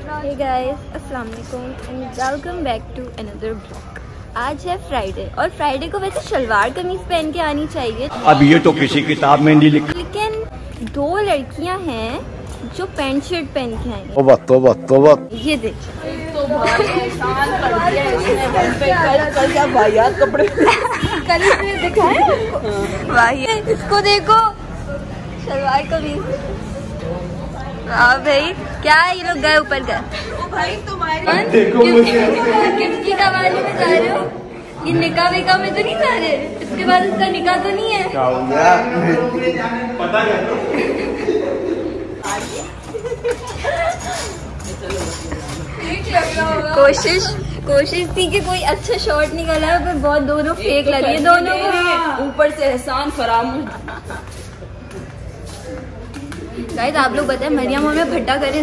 Hey guys, अस्सलाम वालेकुम and welcome back to another vlog। आज है फ्राइडे और फ्राइडे को वैसे शलवार कमीज पहन के आनी चाहिए। अब ये तो किसी किताब में नहीं लिखा, लेकिन दो लड़कियां हैं जो पैंट शर्ट पहन के आई हैं। तोबा। ये देखिए कपड़े कल इसने दिखाया भाई, इसको देखो शलवार कमीज। हाँ भाई, क्या है ये लोग गए ऊपर गए भाई तुम्हारी किसकी कवाली में जा रहे हो? ये निकाह विकाह में तो नहीं जा रहे? इसके बाद इसका निकाह तो नहीं है? क्या हो गया? पता कोशिश थी कि कोई अच्छा शॉट निकला है, पर बहुत दोनों फेक लगे दोनों को। ऊपर से एहसान फरामूश। गाइस आप लोग बताएं, मरियम हमें भट्टा करें।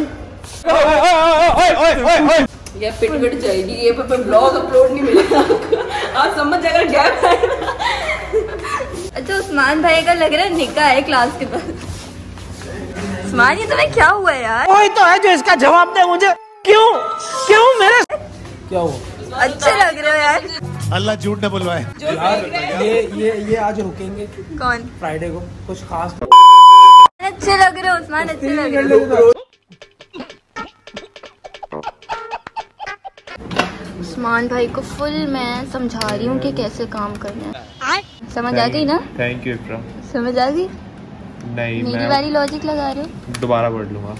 ये पिट जाएगी, ये पे ब्लॉग अपलोड नहीं मिलेगा। आप समझ जाएगा गैप है। अच्छा उस्मान भाई का लग रहा है निकाह है क्लास के पास। उस्मान ये तुम्हें क्या हुआ यार? कोई तो है जो इसका जवाब दे मुझे। क्यों मेरे क्या हुआ? अच्छे लग रहे हो यार। अल्लाह झूठ न बुलवाए। ये आज रुकेंगे कौन? फ्राइडे को कुछ खास। अच्छे लग रहे हो उस्मान, अच्छे लग रहे हो। उस्मान भाई को फुल मैं समझा रही हूँ कि कैसे काम करना है। समझ आ गई ना? Thank you. समझ आ गई? नहीं, मेरी वाली लॉजिक लगा रहे हो? दोबारा पढ़ लूंगा।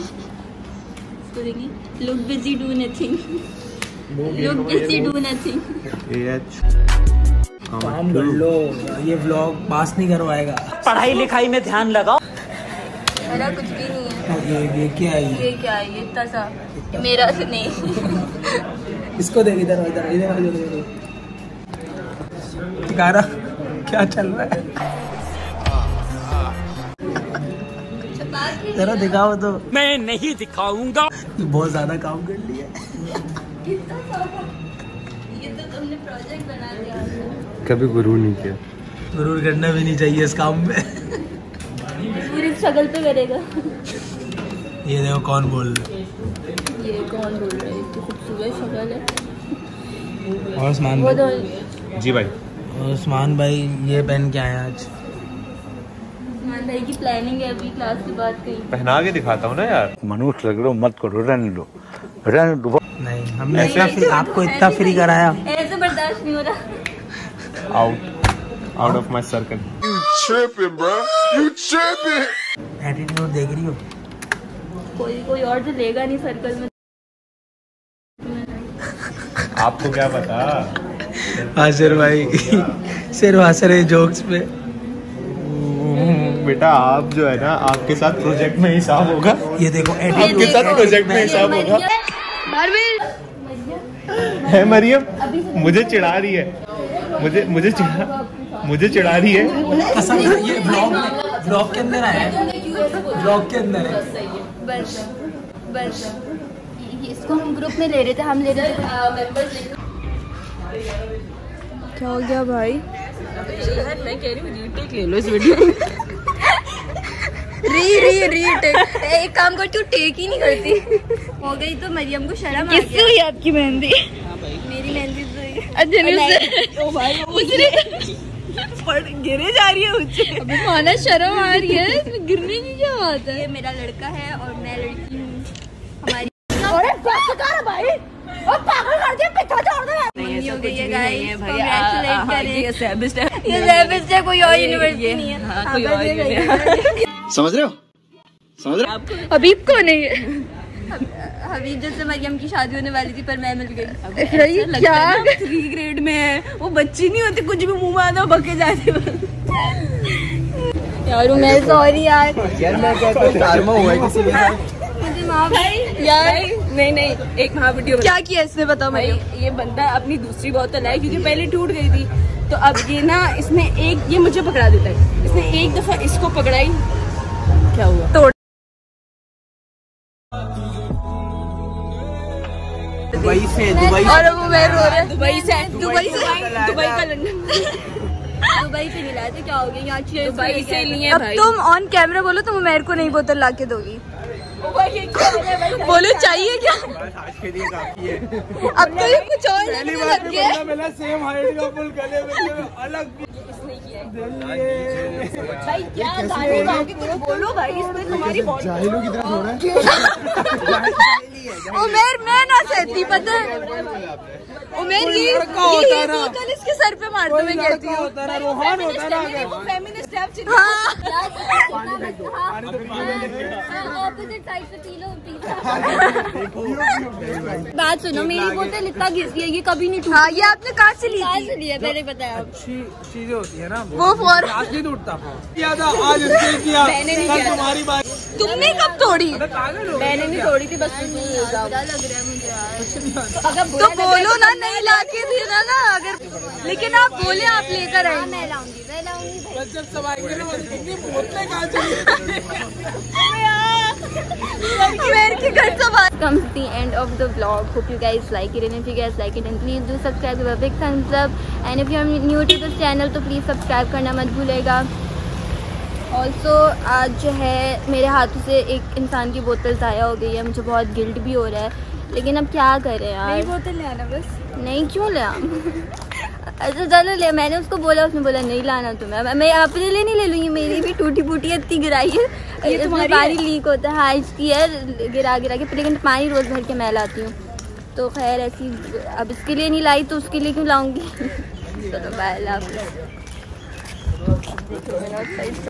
Look busy do nothing, look busy do nothing. काम कर लो, ये व्लॉग पास नहीं करवाएगा। पढ़ाई लिखाई में ध्यान लगाओ। मेरा कुछ भी नहीं है। ये क्या है? ये क्या है? ये इतना सा मेरा से नहीं। इसको देख, इधर गारा क्या चल रहा है? जरा दिखाओ तो। मैं नहीं दिखाऊंगा। बहुत ज्यादा काम कर लिया। ये तो तुमने प्रोजेक्ट बना दिया। कभी गुरूर नहीं किया। गुरूर करना भी नहीं चाहिए इस काम में। पूरी शक्ल पे करेगा। ये देखो कौन बोल रहा है? ये कौन बोल रहा है? इतनी खूबसूरत शक्ल है। और उस्मान वो भाई। तो जी भाई। और उस्मान भाई ये पहन के आए आज। उस्मान भाई की प्लानिंग है अभी क्लास के बाद कहीं। पहना के दिखाता हूँ ना यार। मनुष्य लग रहे हो, मत करो, रहने दो। नहीं, हमने आपको इतना फ्री कराया। ऐसे बर्दाश्त नहीं हो रहा। Out of my circle. Attitude देख रही हो? कोई और तो लेगा नहीं सर्कल में। आपको क्या पता? हासिर भाई सिर्फ हंस रहे जोक्स पे। बेटा आप जो है ना, आपके साथ प्रोजेक्ट में हिसाब होगा। ये देखो आपके साथ प्रोजेक्ट में हिसाब होगा। है मरियम, मुझे चिढ़ा रही है। मुझे चिढ़ा रही है। कसम से ये ब्लॉग के अंदर है। ब्लॉग के अंदर है। बस इसको हम ग्रुप में ले रहे थे, हम ले रहे थे। क्या हो गया भाई? मैं कह रही हूँ रीटेक ले लो इस वीडियो। रीटेक। एक काम कर, तू टेक ही नहीं करती। हो गई तो मरियम को शर्म आ गई। हुई आपकी मेहंदी? मेरी मेहंदी ओ भाई गिरे जा रही है मुझे। अभी माना शर्म आ रही है, इसमें गिरने की क्या बात है? ये मेरा लड़का है और मैं लड़की हूँ। हमारी नहीं, हो गई है गाइस। ये ये कोई और यूनिवर्सिटी नहीं है। कोई और नहीं। समझ रहे हो? हबीब कौन है ये? हबीब जैसे मरियम की शादी होने वाली थी पर मैं मिल गई। क्या 3 ग्रेड में है वो, बच्ची नहीं होती, कुछ भी मुंह में आता बके जाती यार। मैं सॉरी यार। मुझे माफ यार। नहीं एक महा वीडियो क्या किया इसने बताओ भाई। ये बंदा अपनी दूसरी बोतल है क्योंकि पहले टूट गई थी, तो अब ये ना इसने ये मुझे पकड़ा देता है। इसने एक दफा इसको पकड़ाई, क्या हुआ? तोड़। दुबई से और वो मैं रो रहा है। दुबई का लंदन। दुबई से नहीं लाए थे, क्या हो गया यहाँ? दुबई से लिए अब भाई। तुम ऑन कैमरा बोलो तुम उमेर को नहीं बोतल ला के दोगी। बोलो चाहिए क्या? आज के लिए काफी है। अब तो ये कुछ और लगने लग गया। मिला सेम हाइट का फुल गले में अलग। भाई क्या गाली गाओगे? कुछ बोलो भाई, इसमें तुम्हारी बॉडी जाहिलों की तरह थोड़ा उमेर मैं ना सहती, पता है उमेर ये बोतल इसके सर पे मार दो, मैं कहती हूँ। रोहान होता है ना फेमिनिस्ट है। बात सुनो, मेरी बोतल इतना घिसी है, ये कभी नहीं टूटी। हाँ, ये आपने कहाँ से ली? कहाँ से लिया पहले बताया। अच्छी चीजें होती है ना, वो फॉर आज नहीं टूटता। किया था आज इसने किया, कल तुम्हारी बात। तुमने कब तोड़ी? मैंने नहीं तोड़ी थी, बस लग रहा है मुझे। तो बोलो ना, नहीं लाके देना ना। अगर लेकिन आप बोले आप लेकर आए। मैं लाऊंगी, मैं लाऊंगी। जब सब आएंगे ना, इतनी बोतलें कहाँ चली? Comes the end of the vlog. Hope you guys like it, and if you guys like it, then please do subscribe, give a big thumbs up, and if you are new to this channel, तो please subscribe करना मत भूलेगा। Also आज जो है मेरे हाथों से एक इंसान की बोतल ज़ाया हो गई है, मुझे बहुत गिल्ट भी हो रहा है, लेकिन अब क्या करें यार। मेरी बोतल ले आना बस। नहीं, क्यों ले? अच्छा चलो ले, मैंने उसको बोला, उसने बोला नहीं लाना तुम्हें। मैं अपने लिए नहीं ले लूँगी, मेरी भी टूटी फूटी इतनी गिराई है, ये तुम्हारी पानी लीक होता है। हाँ इसकी है, गिरा के, लेकिन पानी रोज़ भर के मैं लाती हूँ। तो खैर ऐसी, अब इसके लिए नहीं लाई तो उसके लिए क्यों लाऊंगी। चलो बाय, अल्लाह हाफ़िज़।